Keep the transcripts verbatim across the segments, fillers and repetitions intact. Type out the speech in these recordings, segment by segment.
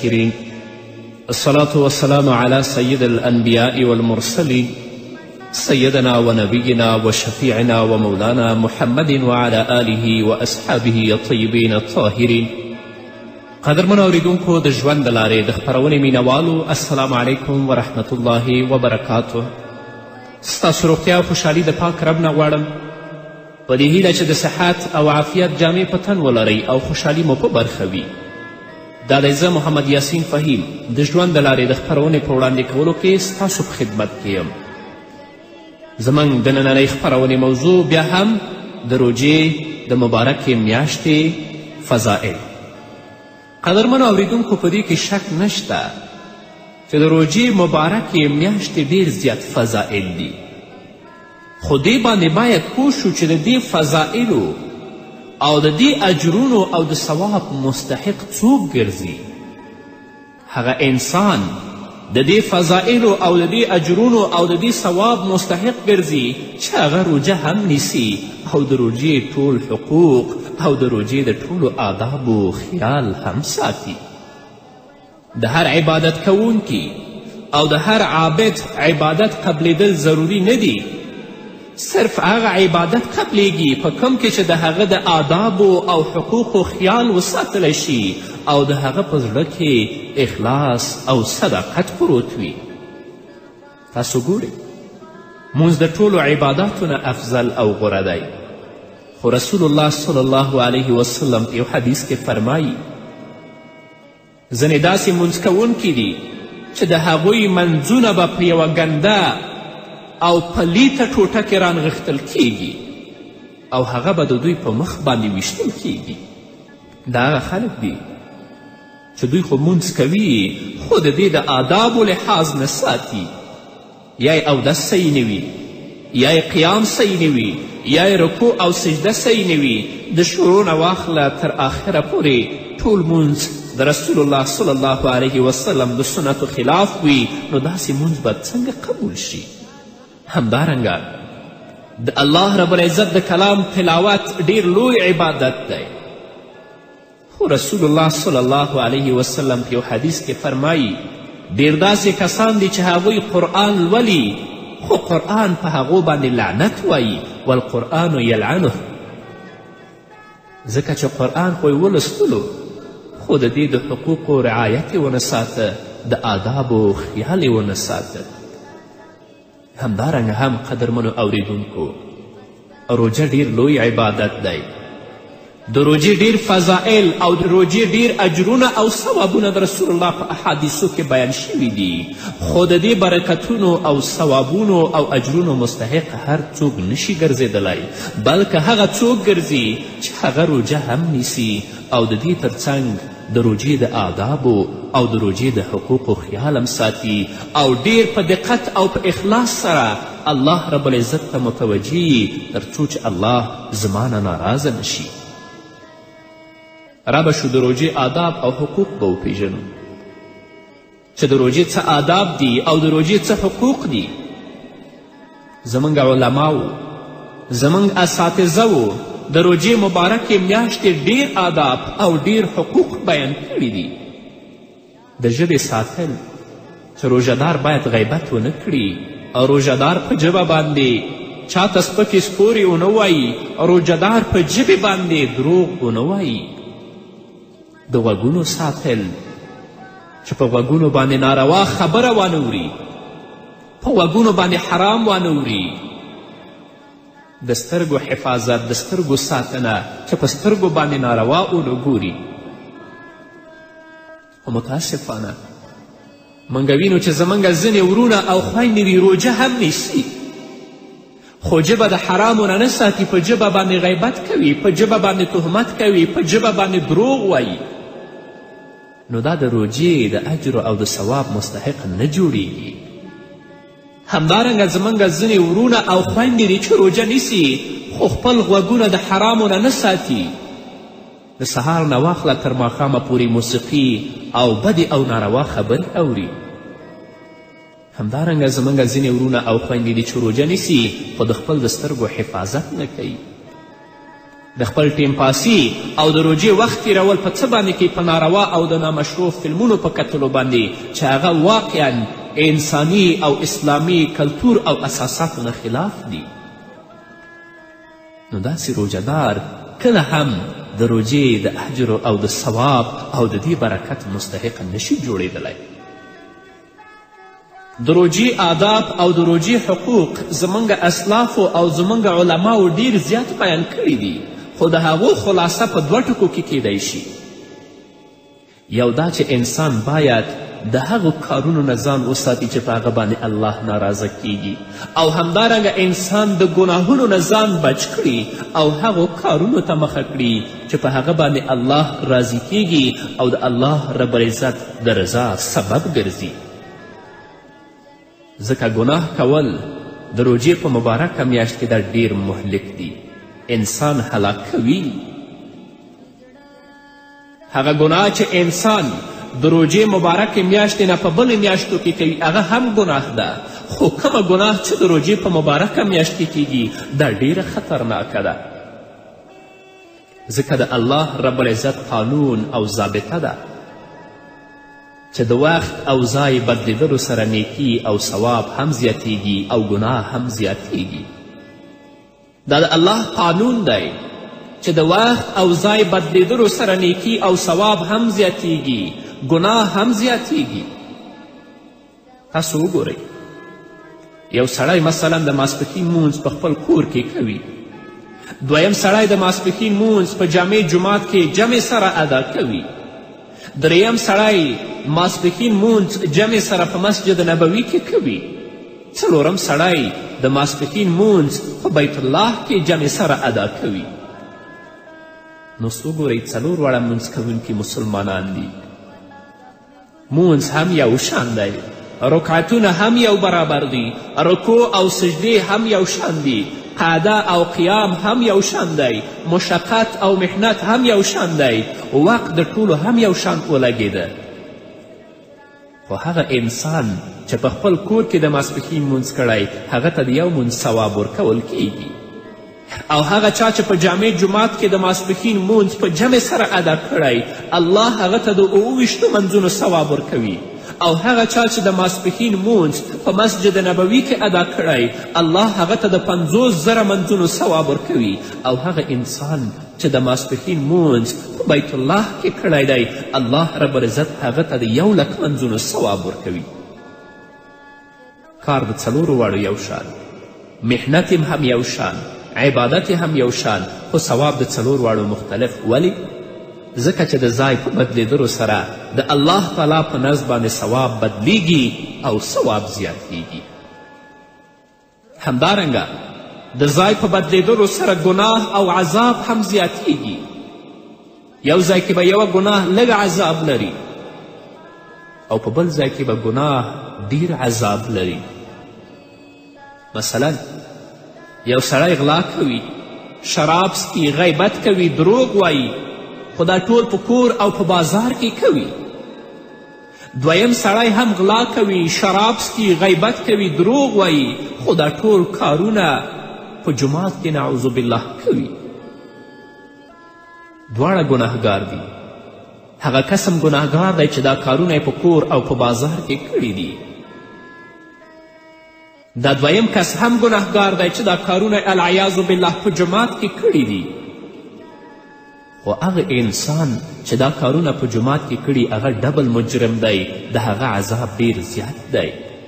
الشاكرين. الصلاة والسلام على سيد الأنبياء والمرسلين سيدنا ونبينا وشفيعنا ومولانا محمد وعلى آله وأصحابه الطيبين الطاهرين. قدرمنو اوریدونکو د ژوند د لارې د خپرونې مینوالو، السلام علیکم ورحمت الله وبرکاتو. ستاسو روغتیا او خوشحالي د پاک رب نه غواړم، په دې هیله چې د صحت او عافیت جامې په تن ولرئ او خوشحالي مو په برخه وي. دا دی زه محمد یاسین فهیم د ژوند د لارې د خپرونې په وړاندې کولو کې ستاسو په خدمت کې یم. زموږ د نننۍ خپرونې موضوع بیا هم د روژې د مبارکې میاشتې فضائل. قدرمنو اوریدونکو، په دې کې شک نشته چې د روژې مبارکې میاشتې ډیر زیات فضائل دي، خو دې باندې باید پوه شو چې د دې فضائلو او د دې اجرونو او د ثواب مستحق څوک ګرځي. هغه انسان د دې فضائلو او د دې اجرونو او د دې ثواب مستحق ګرځي چې هغه روژه هم نیسي او د روژې ټول حقوق او د روژې د ټولو آدابو خیال هم ساتي. د هر عبادت کوونکي او د هر عابد عبادت قبلیدل ضروری نه دی، صرف هغه عبادت قبلیږي په کوم کې چې د هغه د آدابو او حقوقو خیال وساتلی شي او د هغه په زړه کې اخلاص او صداقت پروت وي. تاسو ګورئ، مونځ د ټولو عباداتو نه افضل او غوره دی، خو رسول الله صلی الله علیه وسلم په یو حدیث کې فرمایي ځینې داسې مونځ کوونکي دي چې د هغوی منځونه به په یوه ګنده او پلیته ټوټه کې رانغښتل کیږي او هغه به د دوی په مخ باندې ویشتل کیږي. دا هغه خلک دي چې دوی خو مونځ کوي خو د دې د آدابو لحاظ نه ساتي. یا یې اودس صحیح نه وي، یا یې قیام صحیح نه وي، یا یې رکوع او سجده صحیح نه وي. د شروع نه واخله تر آخره پورې ټول مونځ د رسول الله صلی الله علیه وسلم د سنتو خلاف وي، نو داسې مونځ به څنګه قبول شي؟ همدارنګه د الله رب العزت د کلام تلاوت ډیر لوی عبادت دی، خو رسول الله صلی الله علیه وسلم په یو حدیث کې فرمایي ډیر داسې کسان دي چې هغوی قرآن لولي خو قرآن په هغو باندې لعنت وایي، والقرآن یلعنه. ځکه چې قرآن خو یې ولستلو خو د دې د حقوقو رعایت یې ونه ساته، د آدابو خیال یې ونه ساته. همدارنګه هم قدرمنو اوریدونکو، روژه ډیر لوی عبادت دی، د روژې ډیر فضائل او د روژې ډیر اجرونه او ثوابونه د رسول الله په احادیثو کې بیان شوي دي، خو د دې برکتونو او ثوابونو او اجرونو مستحق هر څوک نشي ګرځېدلی، بلکې هغه څوک ګرځي چې هغه روژه هم نیسي او د دې ترڅنګ د روژې د آدابو او د روژې د حقوقو خیال هم ساتي او ډیر په دقت او په اخلاص سره الله رب العزت ته متوجه تر څو چې الله زما نه ناراضه نشي. رابه شو د روژې آداب او حقوق به وپیژنو چې د روژې څه آداب دي او د روژې څه حقوق دي. زموږ علماو، زموږ اساتذه وو د روژې مبارکې میاشتې ډیر آداب او ډیر حقوق بیان کړي دي. د ژبې ساتل چې روژهدار باید غیبت ونه کړي او روژهدار په ژبه باندې چاته سپکې سپورې ونه وایي، روژهدار په ژبې باندې دروغ ونه وایي. د غوږونو ساتل چې په غوږونو باندې ناروا خبره وانوري، په غوږونو باندې حرام وانوري. د سترګو حفاظت، د سترګو ساتنه چې په سترګو باندې ناروا ونه ګوري. خو متاسفانه موږ وینو چې زموږ ځینې ورونه او خویندې وي روژه هم نیسي خو ژبه د حرامو نه نه ساتي، په ژبه باندې غیبت کوي، په ژبه باندې تهمت کوي، په ژبه باندې دروغ وایي. نو دا د روژې د اجر او د ثواب مستحق نه جوړیږي. همدارنګه زموږ ځینې ورونه او خویندې دي چې روژه نیسي خو خپل غوږونه د حرامو نه نه ساتي، د سهار نه واخله تر ماښامه پورې موسیقي او بدې او ناروا خبرې اوري. همدارنګه زموږ ځینې ورونه او خویندې دي چې روژه نیسي خو د خپل د سترګو حفاظت نه کوي. د خپل ټیم پاسي او د روجې وخت تېرول په څه باندې کې په ناروا او د نامشروع فلمونو په کتلو باندې چې هغه واقعا انساني او اسلامي کلتور او اساساتو نه خلاف دي. نو داسې روجهدار کله هم د روجې د اجر او د ثواب او د دې برکت مستحق نشي جوړېدلی. د روجې آداب او د روجې حقوق زموږ اسلافو او زموږ علماو ډیر زیات بیان کړي دي، خو د هغو خلاصه په دوه ټکو کې کیدی شي. یو دا چې انسان باید د هغو کارونو نه ځان وساتي چې په هغه باندې الله ناراضه کیږي، او همدارنګه انسان د ګناهونو نه ځان بچ کړي او هغو کارونو ته مخه کړي چې په هغه باندې الله راضي کیږي او د الله رب العزت د رضا سبب ګرځي. ځکه ګناه کول د روجې په مبارکه میاشت کې دا ډیر مهلک دي، انسان هلاک کوي. هغه ګناه چې انسان د روجې مبارکې میاشتې نه په بلې میاشتو کې کوي هغه هم ګناه ده، خو کومه ګناه چې د روجې په مبارکه میاشت کې کیږي دا ډیره خطرناکه ده. ځکه د الله رب العزت قانون او ضابطه ده چې د وخت او ځای بدلیدلو سره نیکي او ثواب هم زیاتیږي او ګناه هم زیاتیږي. دا د الله قانون دی چې د وخت او ځای بدلیدلو سره نیکي او ثواب هم زیاتیږي، ګناه هم زیاتیږي. تاسو وګورئ، یو سړی مثلا د ماسپښین مونځ په خپل کور کې کوي، دویم سړی د ماسپښین مونځ په جامع جومات کې جمع سره ادا کوي، دریم سړی ماسپښین مونځ جمع سره په مسجد نبوي کې کوي، څلورم سړی د ماسپښین مونځ په بیت الله کې جمع سره ادا کوي. نو وګورئ څلور واړه مونځ کوونکي مسلمانان دي، مونځ هم یو شان دی، رکعتونه هم یو برابر دي، رکوع او سجدې هم یو شان دي، قعده او قیام هم یو شان دی، مشقت او محنت هم یو شان دی، وقت د ټولو هم یو شان ولګېده. خو هغه انسان چې په خپل کور کې د ماسپښین مونځ کړی هغه ته د یو مونځ ثواب ورکول کیږي، او هغه چا چې په جامع جومات کې د ماسپښین مونځ په جمع سره ادا کړی الله هغه ته د اوه ویشتو منځونو ثواب ورکوي، او هغه چا چې د ماسپښین مونځ په مسجد نبوي کې ادا کړی الله هغه ته د پنځوس زره منځونو ثواب ورکوي، او هغه انسان چې د ماسپښین مونځ په بیت الله کې کړی دی الله رب العزت هغه ته د یو لک منځونو ثواب ورکوي. کار د څلورو واړو یو شان، محنت هم یو شان، عبادت هم یو شان، خو ثواب د څلور واړو مختلف. ولې؟ ځکه چې د ځای په بدلیدلو سره د الله تعالی په نزد باندې ثواب بدلیږي او ثواب زیاتیږي. همدارنګه د ځای په بدلیدلو سره ګناه او عذاب هم زیاتیږي. یو ځای کې به یوه ګناه لږ عذاب لري او په بل ځای کې به ګناه ډیر عذاب لري. مثلا یو سړی غلا کوي، شراب څکي، غیبت کوي، دروغ وایي، خو دا ټول په کور او په بازار کې کوي. دویم سړی هم غلا کوي، شراب څکي، غیبت کوي، دروغ وایي، خو دا ټول کارونه په جومات کې نعوذ بالله کوي. دواړه ګناهګار دي. هغه قسم ګناهګار دی چې دا کارونه په کور او په بازار کې کړي دي. دا دویم کس هم ګناهګار دی چې دا کارونه العیاذ بالله په جومات کې کړي دي. خو هغه انسان چې دا کارونه په جومات کې کړي هغه ډبل مجرم دی، د هغه عذاب ډیر زیات دی.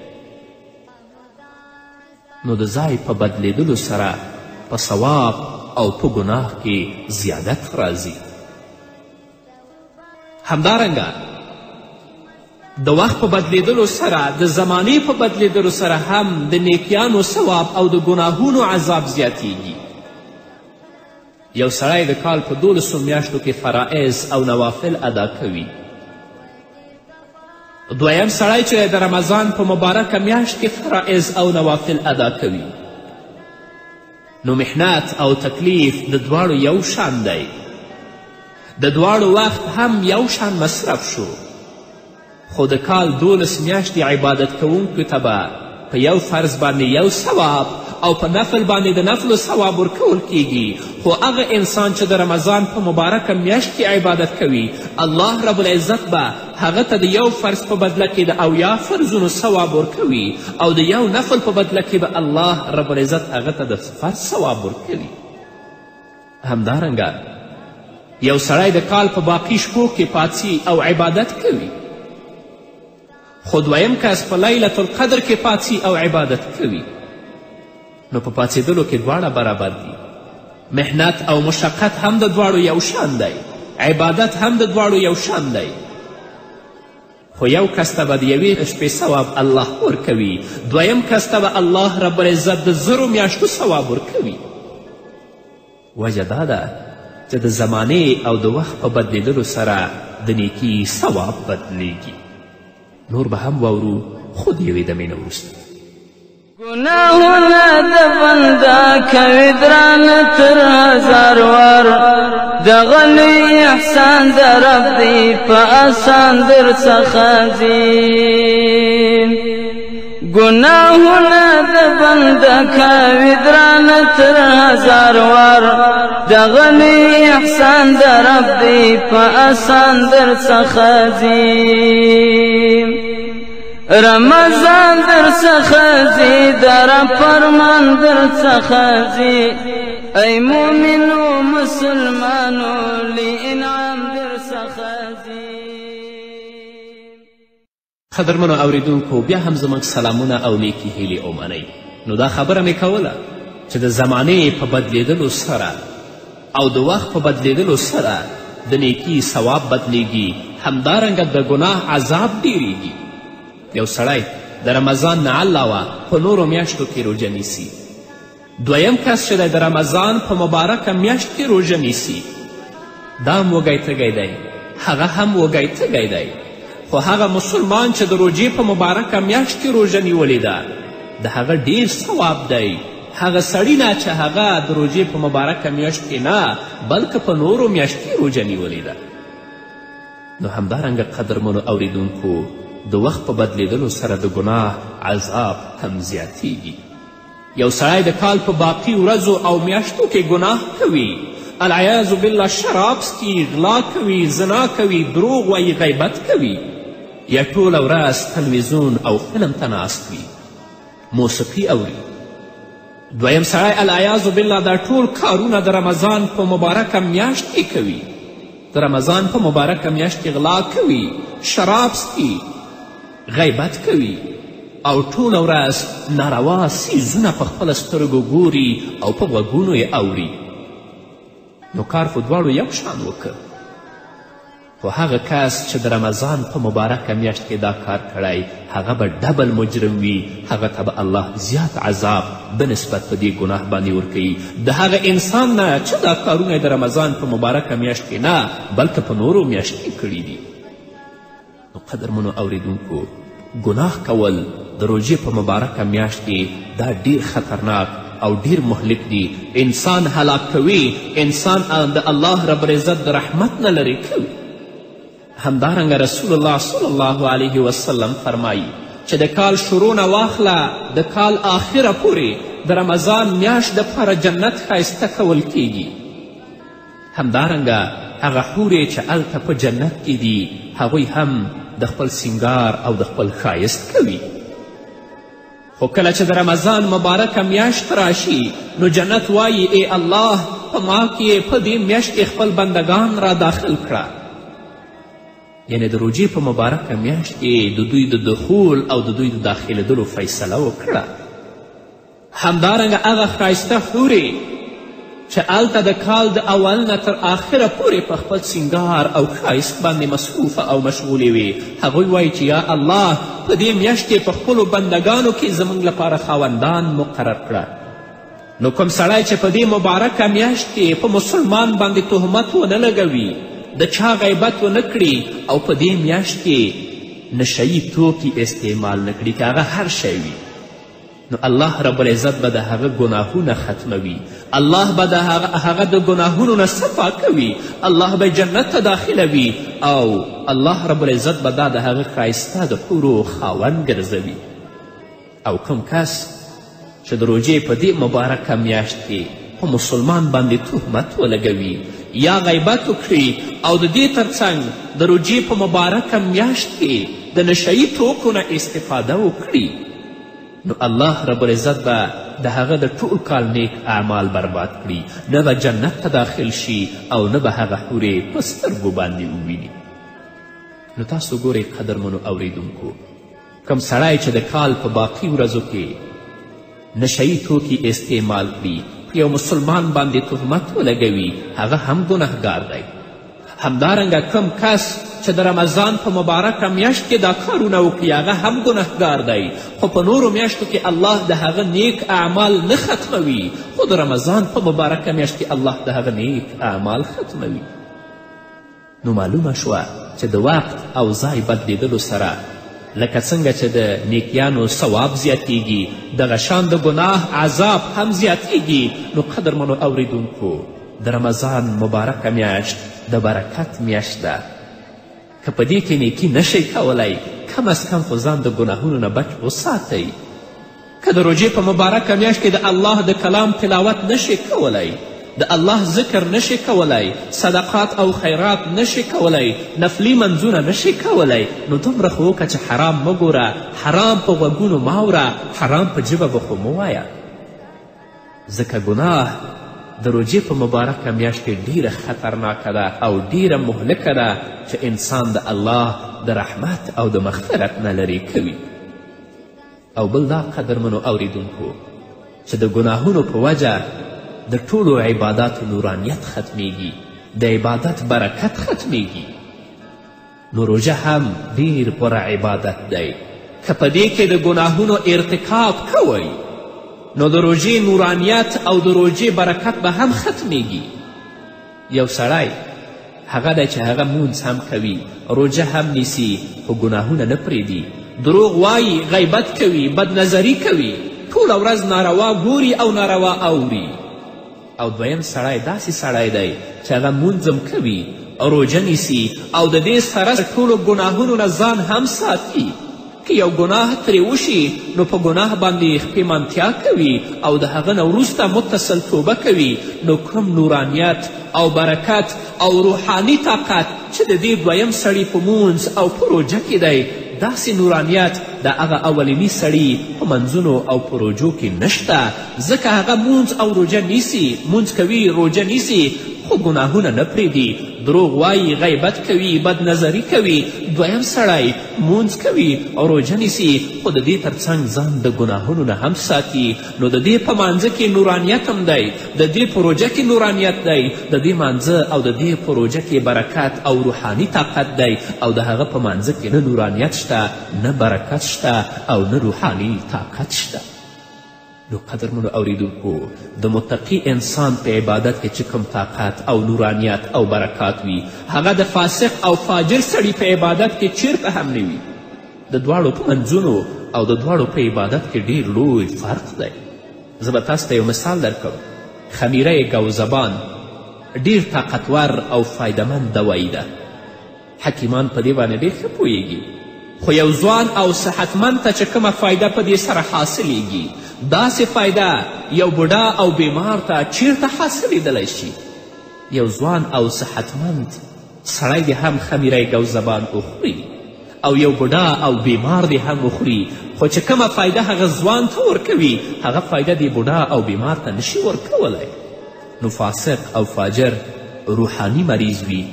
نو د ځای په بدلیدلو سره په ثواب او په ګناه کې زیادت راځي. همدارنګه د وخت په بدلیدلو سره د زمانې په بدلیدلو سره هم د نیکیانو ثواب او د ګناهونو عذاب زیاتیږي. یو سړی د کال په دولسو میاشتو کې فرائض او نوافل ادا کوي. دویم سړی چې د رمضان په مبارکه میاشت کې فرائض او نوافل ادا کوي. نو محنت او تکلیف د دواړو یو شان دی، د دواړو وخت هم یو شان مصرف شو، خو د کال دولس میاشتې عبادت کوونکو ته به په یو فرض باندې یو ثواب او په نفل باندې د نفلو ثواب ورکول کیږي، خو هغه انسان چې د رمضان په مبارکه میاشت کې عبادت کوي الله رب العزت به هغه ته د یو فرض په بدله کې د اویا فرضونو ثواب ورکوي او د یو نفل په بدله کې به الله رب العزت هغه ته د فرض ثواب ورکوي. همدارنګه یو سړی د کال په باقي شپو کې پاڅي او عبادت کوي، خو دویم کس په لیلة القدر کې پاڅي او عبادت کوي، نو په پاڅېدلو کې دواړه برابر دي. محنت او مشقت هم د دواړو یو شان دی، عبادت هم د دواړو یو شان دی، خو یو کس ته به د یوې شپې ثواب الله ورکوي، دویم کس ته به الله رب العزت د زرو میاشتو ثواب ورکوي. وجه دا ده چې د زمانې او د وخت په بدلیدلو سره د نیکي ثواب بدلیږي. نور به هم واورو خو د یوې دمې نه وروسته. ګناهونه د بنده کوي درانه تر هزار وار، دغه لوی احسان د رب دی په آسان در څخه ځي. ګناهونه د بنده کوي درانه تر هزار وار، دغه لوی احسان د رب دی په آسان در څخه ځي. رمضان در څخه ځي در فرمان در څخه ځي، ای مومنو مسلمانو لی انعام در څخه ځي. قدرمنو اوریدونکو، بیا هم زموږ سلامونه او نیکې هیلې او منئ. نو دا خبره مې کوله چې د زمانې په بدلیدلو سره او د وخت په بدلیدلو سره د نیکي ثواب بدلیږي، همدارنګه د ګناه عذاب ډیریږي. یو سړی د رمضان نه علاوه په نورو میاشتو کې روژه نیسي، دویم کس چې دی د رمضان په مبارکه میاشت کې روژه نیسي، دا هم وږی تږی دی، هغه هم وږی تږی دی، خو هغه مسلمان چې د روژې په مبارکه میاشت کې روژه نیولې ده د هغه ډیر ثواب دی هغه سړي نه چې هغه د روژې په مبارکه میاشت کې نه بلکې په نورو میاشت کې روژه نیولې ده. نو همدارنګه قدرمنو اوریدونکو، د وخت په بدلیدلو سره د ګناه عذاب هم زیاتیږي. یو سړی د کال په باقي ورځو او میاشتو کې ګناه کوي، العیاذ بالله شراب څکي، غلا کوي، زنا کوي، دروغ وایي، غیبت کوي، یا ټوله ورځ تلویزیون او فلم ته ناست وي، موسیقي اوري. دویم سړی العیاذ بالله دا ټول کارونه د رمضان په مبارکه میاشت کې کوي، د رمضان په مبارکه میاشت کې غلا کوي، شراب څکي، غیبت کوي او ټوله ورځ ناروا څیزونه په خپله سترګو ګوري او په غوږونو یې اوري. نو کار خو دواړو یو شان وکړ، خو هغه کس چې د رمضان په مبارکه میاشت کې دا کار کړی هغه به ډبل مجرم وي، هغه ته به الله زیات عذاب بنسبت په دې ګناه باندې ورکوي د هغه انسان نه چې دا کارونه د رمضان په مبارکه میاشت کې نه بلکې په نورو میاشت کې کړي دي. نو قدرمنو اوریدونکو، ګناه کول د روژې په مبارکه میاشت کې دا ډیر خطرناک او ډیر مهلک دی، انسان هلاک کوي، انسان د الله رب العزت د رحمت نه لرې کوي. همدارنګه رسول الله صلی الله علیه وسلم فرمایي چې د کال شروع نه واخله د کال آخره پورې د رمضان میاشت دپاره جنت ښایسته کول کیږي. همدارنګه هغه حورې چې هلته په جنت کې دي هغوی هم د خپل سینګار او د خپل ښایست کوي. خو کله چې د رمضان مبارکه میاشت راشي نو جنت وایي ای الله په ما کې په دې میاشت کې خپل بندگان را داخل کړه. یعنی د روژې په مبارکه میاشت کې د دوی د دخول او د دوی د داخلېدلو فیصله وکړه. همدارنګه هغه ښایسته حورې چې هلته د کال د اول نه تر آخره پورې په خپل سینګار او ښایست باندې مصروفه او مشغولې وي، هغوی وایي چې یا الله په دې میاشت کې په خپلو بندګانو کې زموږ لپاره خاوندان مقرر کړه. نو کوم سړی چې په دې مبارکه میاشت کې په مسلمان باندې تهمت ونه لګوي، د چا غیبت ونه کړي او په دې میاشت کې نشهیي توکي استعمال نه کړي، که هغه هر شی وي، نو الله رب العزت به د هغه ګناهونه ختموي، الله به د هغه د ګناهونو نه صفا کوي، الله به جنت ته داخلوي او الله رب العزت به دا د هغه ښایسته د حورو خاوند ګرځوي. او کوم کس چې د روژې په دې مبارکه میاشت کې په مسلمان باندې تهمت ولګوي یا غیبت وکړي او د دې ترڅنګ د روژې په مبارکه میاشت کې د نشهیي توکو نه استفاده وکړي نو الله رب العزت به د هغه د ټول کال نیک اعمال برباد کړي، نه به جنت ته داخل شي او نه به هغه حورې په سترګو باندې وویني. نو تاسو ګورئ قدرمنو اوریدونکو، کم سړی چې د کال په باقي ورځو کې نشهیي توکي استعمال کړي، په یو مسلمان باندې تهمت ولګوي، هغه هم ګنهګار دی. همدارنګه کم کس چې د رمضان په مبارکه میاشت کې دا کارونه وکړي هغه هم ګنهګار دی، خو په نورو میاشتو کې الله د هغه نیک اعمال نه ختموي، خو د رمضان په مبارکه میاشت کې الله د هغه نیک اعمال ختموي. نو معلومه شوه چې د وخت او ځای بدلیدلو سره لکه څنګه چې د نیکیانو ثواب زیاتیږي دغه شان د ګناه عذاب هم زیاتیږي. نو قدرمنو اوریدونکو، د رمضان مبارکه میاشت د برکت میاشت ده. که په دې کې نیکي نشئ کولی، کم از کم خو ځان د ګناهونو نه بچ وساتئ. که د روژې په مبارکه میاشت کې د الله د کلام تلاوت نشئ کولی، د الله ذکر نشئ کولی، صدقات او خیرات نشئ کولی، نفلي منځونه نشئ کولی، نو دومره خو وکړه چې حرام مه ګوره، حرام په غوږونو مه اوره، حرام په ژبه به خو مه وایه. ځکه ګناه د روژې په مبارکه میاشت کې ډیره خطرناکه ده او ډیره مهلکه ده چې انسان د الله د رحمت او د مغفرت نه لرې کوي. او بل دا قدرمنو اوریدونکو چې د ګناهونو په وجه د ټولو عباداتو نورانیت ختمیږي، د عبادت برکت ختمیږي. نو روژه هم ډیر غوره عبادت دی. که په دې کې د ګناهونو ارتکاب کوئ نو د روژې نورانیت او د روژې برکت به هم ختمیږي. یو سړی هغه دی چې هغه مونځ هم کوي، روژه هم نیسي، خو ګناهونه نه پرېږدي، دروغ وایي، غیبت کوي، بدنظري کوي، ټوله ورځ ناروا ګوري او ناروا اوري. او دویم سړی داسې سړی دی چې هغه مونځ هم کوي، روژه نیسي او د دې سره ټولو ګناهونو نه ځان هم ساتي. که یو ګناه ترې وشي نو په ګناه باندې پښیمانتیا کوي او د هغه نه وروسته متصل توبه کوي، نو کوم نورانیت او برکت او روحاني طاقت چې د دې دویم سړي په مونځ او په روژه کې دی، داسې نورانیت د هغه اولیني سړي په منځونو او په روژو کې نشته. ځکه هغه مونځ او روژه نیسي، مونځ کوي، روژه نیسي، خو ګناهونه نه پرېږدي، دروغ وایي، غیبت کوي، بدنظري کوي. دویم سړی مونځ کوي او روژه نیسي، خو د دې ترڅنګ ځان د ګناهونو نه هم ساتي. نو د دې په مانځه کې نورانیت هم دی، د دې په روژه کې نورانیت دی، د دې مانځه او د دې په روژه کې برکت او روحاني طاقت دی، او د هغه په مانځه کې نه نورانیت شته، نه برکت شته او نه روحاني طاقت شته. نو قدرمنو اوریدونکو، د متقي انسان په عبادت کې چې کوم طاقت او نورانیت او برکات وي، هغه د فاسق او فاجر سړي په عبادت کې چیرته هم نه وي. د دواړو په منځونو او د دواړو په عبادت کې ډیر لوی فرق دی. زه به تاسو ته یو مثال درکړم. خمیره ګوزبان ډیر طاقتور او فایدمند دوایي ده. حکیمان په دې باندې ډیر ښه پوهیږي، خو یو ځوان او صحتمند ته چې کومه فایده په دې سره حاصلیږي، داسې فایده یو بوډا او بیمار ته چیرته حاصلیدلی شي؟ یو ځوان او صحتمند سړی دې هم خمیره ګوزبان وخوري او یو بوډا او بیمار دې هم وخوري، خو چې کومه فایده هغه ځوان ته ورکوي، هغه فایده دې بوډا او بیمار ته نشي ورکولی. نو فاسق او فاجر روحاني مریض وي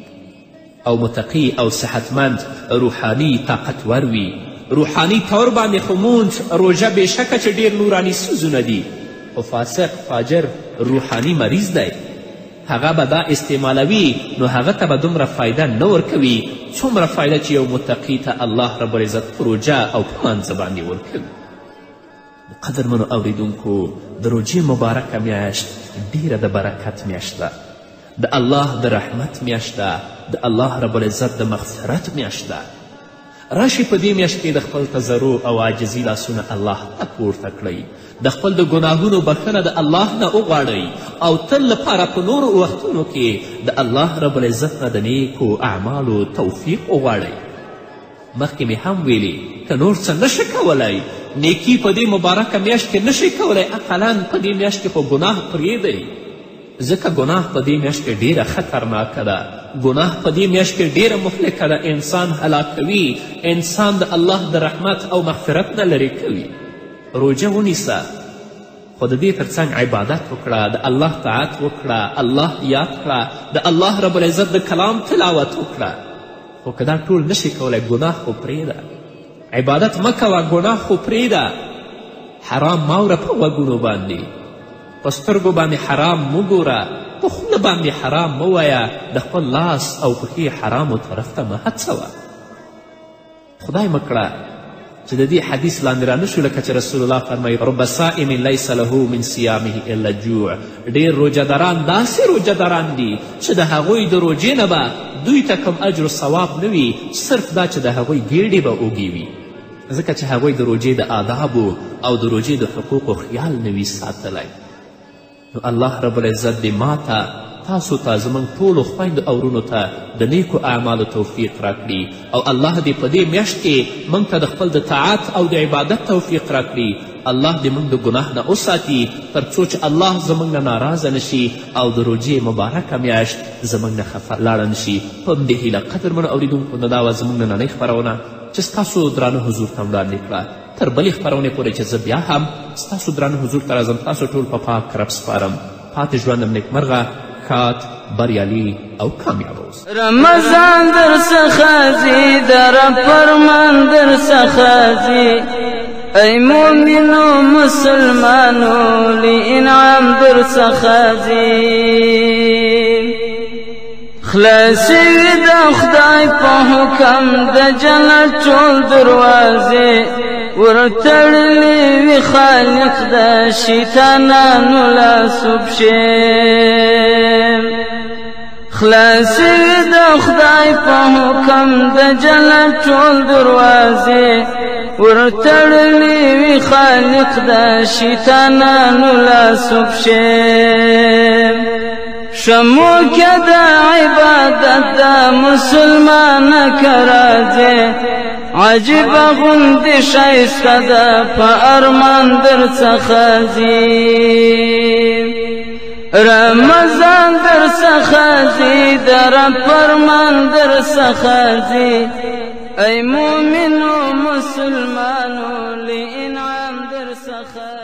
او متقي او صحتمند روحاني طاقتور وي. روحاني طور باندې خو مونځ روژه بېشکه چې ډېر نوراني څیزونه دي، خو فاسق فاجر روحاني مریض دی، هغه به دا استعمالوي، نو هغه ته به دومره فایده نه ورکوي څومره فایده چې یو متقي ته الله رب العزت په روژه او په مانځه باندې ورکوي. قدرمنو اوریدونکو، د روژې مبارکه میاشت ډیره د برکت میاشت ده، د الله د رحمت میاشت ده، د الله رب العزت د مغفرت میاشت ده. راشئ په دې میاشت کې د خپل تضرع او عاجزي لاسونه الله ته پورته کړئ، د خپل د ګناهونو بخښنه د الله نه وغواړئ او تل لپاره په نورو وختونو کې د الله رب العزت نه د نیکو اعمالو توفیق وغواړئ. مخکې مې هم ویلي، که نور څه نشه کولی نیکي په دې مبارکه میاشت کې نشئ کولی اقلا په دې میاشت کې خو ګناه پرېږدئ ځکه ګناه په دې میاشت کې ډیره خطرناکه ده ګناه په دې میاشت کې ډیره مهلکه ده انسان هلاکوي انسان د الله د رحمت او مغفرت نه لرې کوي روژه ونیسه خو د دې ترڅنګ عبادت وکړه د الله طاعت وکړه الله یاد کړه د الله رب العزت د کلام تلاوت وکړه خو که دا ټول نشي کولی ګناه خو پرېږده عبادت مه کوه ګناه خو پرېږده حرام مه وره په غوږونو باندې په سترګو باندې حرام مه ګوره په خوله باندې حرام مه وایه د خپل لاس او پښې حرامو طرف ته مه هڅوه خدای مه کړه چې د دې حدیث لاندې رانشو لکه چې رسول الله فرمایي رب صائم لیس له من صیامه الا الجوع ډېر روژهداران داسې روژهداران دي چې د هغوی د روژې نه به دوی ته کوم اجر و ثواب نه وي صرف دا چې د هغوی ګیډې به اوږې وي ځکه چې هغوی د روژې د آدابو او د روژې د حقوقو خیال نه وي ساتلی نو الله رب العزت دې ما ته تاسو ته زموږ ټولو خویندو او ورونو ته د نیکو اعمالو توفیق راکړي او الله دې په دې میاشت کې موږ ته د خپل د طاعت او د عبادت توفیق راکړي الله دې موږ د ګناه نه وساتي تر څو چې الله زموږ نه ناراضه نشي او د روژې مبارکه میاشت زموږ نه خفه لاړه نشي په همدې هیله قدرمنو اوریدونکو نو دا وه زموږ نننۍ خپرونه چې ستاسو درانه حضور ته وړاندې کړه تر بلې خپرونې پورې چې زه بیا هم ستاسو درانه حضور ته راځم تاسو ټول په پاک رب سپارم پاتې ژوندم نیکمرغه ښاد بریالي او کامیابه اوسئ رمضان در څخه ځي د رب فرمان در څخه ځي ای مؤمنو مسلمانو لی انعام در څخه ځي خلاصوي د خدای په حکم د جنت ټول دروازې ورتړلې وي خالق د شیطانانو لاسو پښې خلاصوي د خدای په حکم د جنت ټول دروازې ورتړلې وي خالق د شیطانانو لاسو پښې شمو کې د عبادت د مسلمان کرازه عجیب غوندې ښایسته ده په ارمان در څخه ځي رمضان در څخه ځي د رب فرمان در څخه ځي ای مؤمنو مسلمانو لی انعام در څخه